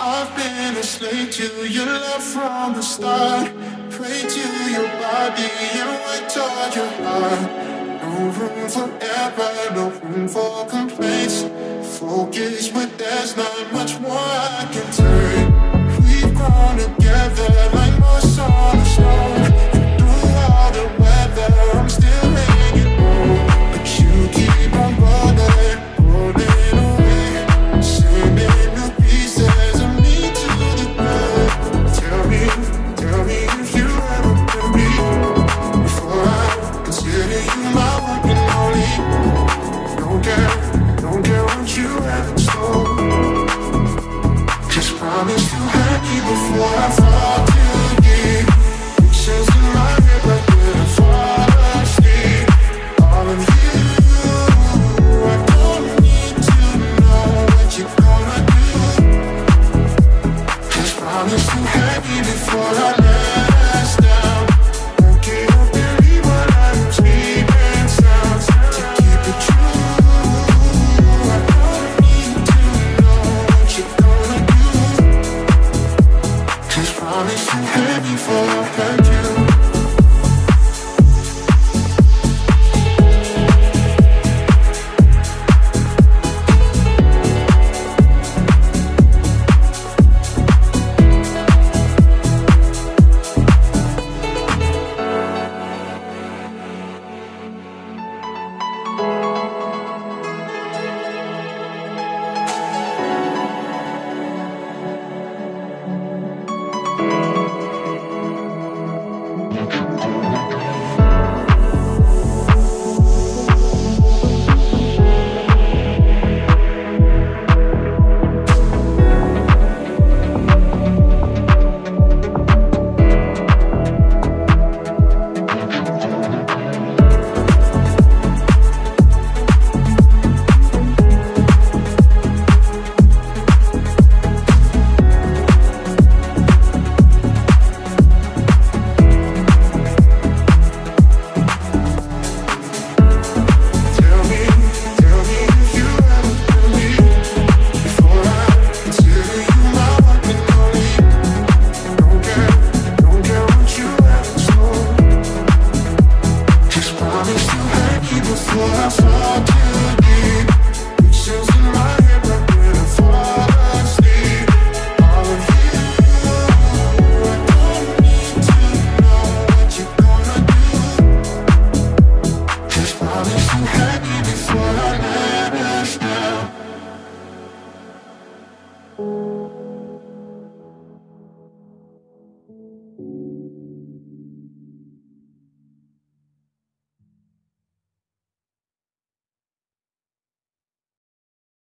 I've been a slave to your love from the start. Pray to your body and wait toward your heart. No room for error, no room for complaints. Focus, but there's not much more I can